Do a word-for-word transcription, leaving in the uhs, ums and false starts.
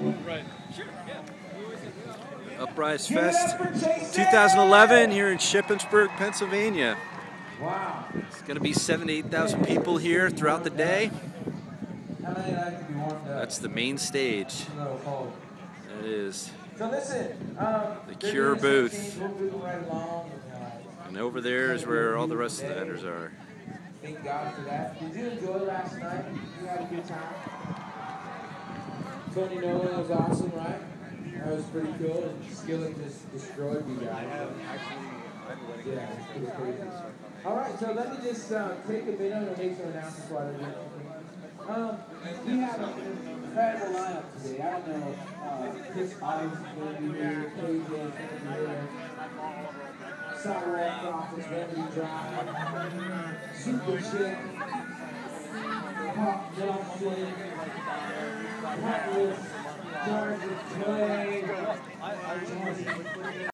Right. Sure, yeah. Uprise Fest twenty eleven here in Shippensburg, Pennsylvania. Wow. It's going to be seven to eight thousand people here throughout the day. How many like to be warmed up? That's the main stage. It's a little cold. That is. So listen, um, The Cure booth. We'll move right along. And, uh, And over there is where all the rest of the vendors are. Thank God for that. Did you enjoy last night? You had a good time? Tony Nolan was awesome, right? That was pretty cool. And Skillet just destroyed you guys. Yeah, it was crazy. All right, so let me just uh, take a minute and make some announcements while they're doing Um, we have an incredible lineup today. I don't know, uh, Chris Ives is going to be here, K J is going to be here, Sidewalk Office, Remedy Drive, Super Chick, Pop Johnson, Atlas, Georgia Clay,